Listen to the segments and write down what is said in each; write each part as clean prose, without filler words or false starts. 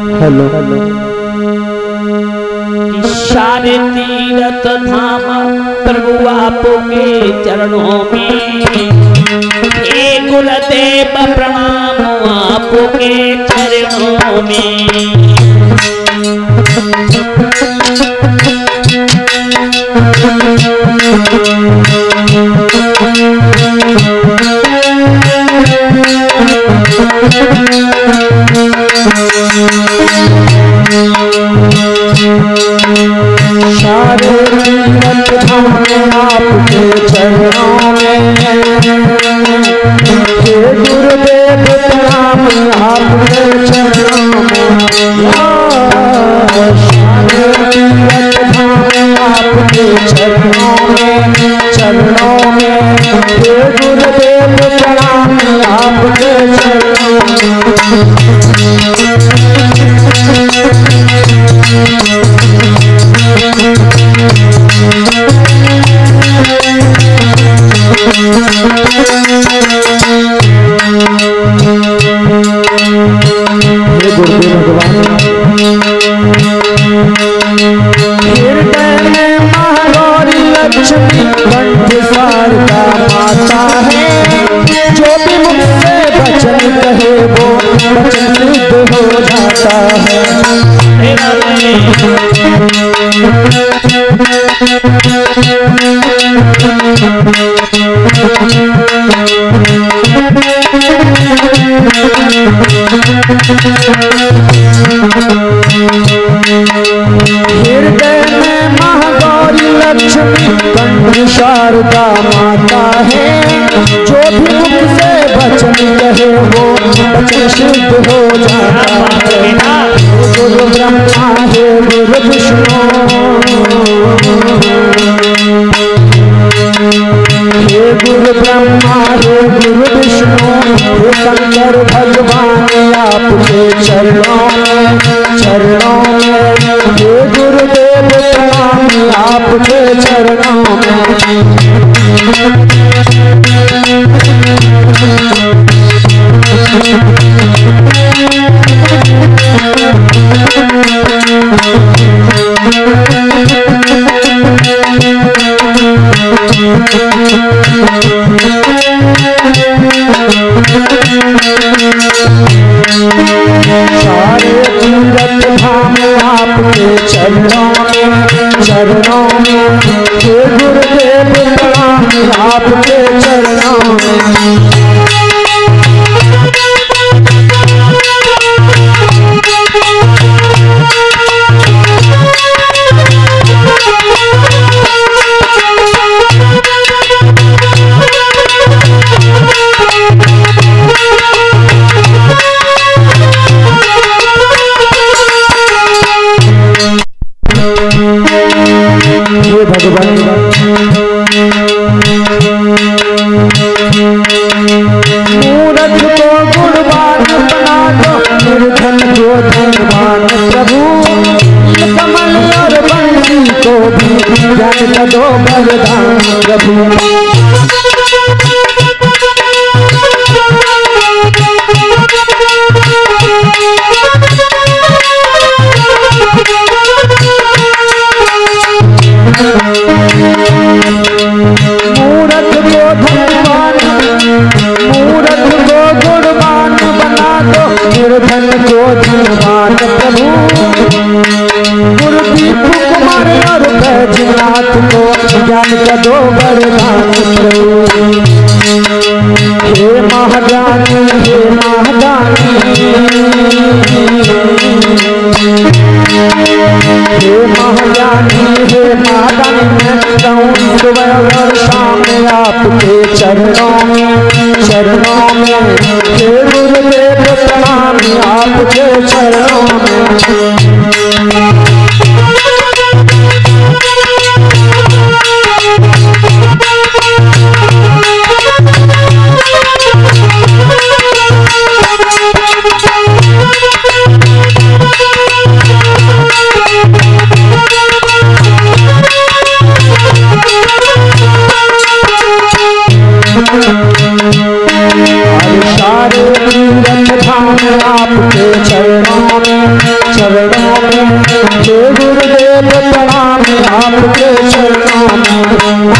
Hello सारे तीरथ धाम प्रभु आपके चरणों में, हे गुरुदेव प्रणाम आपके चरणों में। सारे तीरथ धाम आपके चरणों में, हे गुरुदेव प्रणाम आपके चरणों में। सारे तीरथ धाम आपके चरणों में, हे गुरुदेव प्रणाम आपके चरणों में। हृदय में महागौरी लक्ष्मी कंठ शारदा माता है, जो भी मुख से वचन कहे वो वचन सिद्ध हो जाता है। हृदय में महागौरी लक्ष्मी कंठ शारदा माता है, जो भी मुख से वचन कहे वो वचन सिद्ध हो जाता है। गुरु ब्रह्मा है गुरु विष्णु, हे गुरु ब्रह्मा है गुरु विष्णु, हे शंकर भगवान आपके चरणों में, हे गुरुदेव प्रणाम आपके चरणों में। सारे तीरथ धाम आपके चरणों में, हे गुरुदेव प्रणाम आपके चरणों में। भगवान मूरख को गुणवान बना दो, निर्धन को धनवान प्रभु, कमल और बंसी को भी ज्ञान दो वरदान प्रभु। मूरख को धनवान, मूरख को गुणवान बना दो, निर्धन को धनवान प्रभु। गुरुदीप कुमार और बैजनाथ को ज्ञान का दो वरदान प्रभु। हे महादानी, हे महादानी, हे महादानी, हे महादानी, मैं कहूँ सुबह और शाम आपके चरणों में, हे गुरुदेव प्रणाम आपके चरणों में। सारे तीरथ धाम आपके चरणों चरणों में, चरणों में। हे गुरुदेव प्रणाम आपके चरणों में।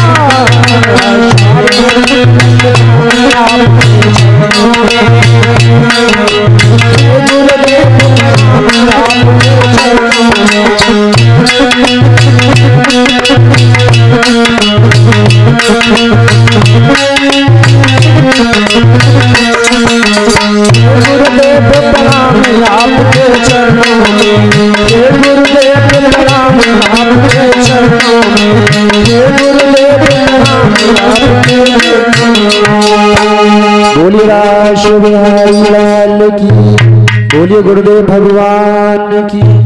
गुरुदेव प्रणाम आपके चरणों में, हे गुरुदेव प्रणाम आपके चरणों में, हे गुरुदेव प्रणाम आपके चरणों में। बोलिए राज बिहारी लाल की, बोलिए गुरुदेव भगवान की।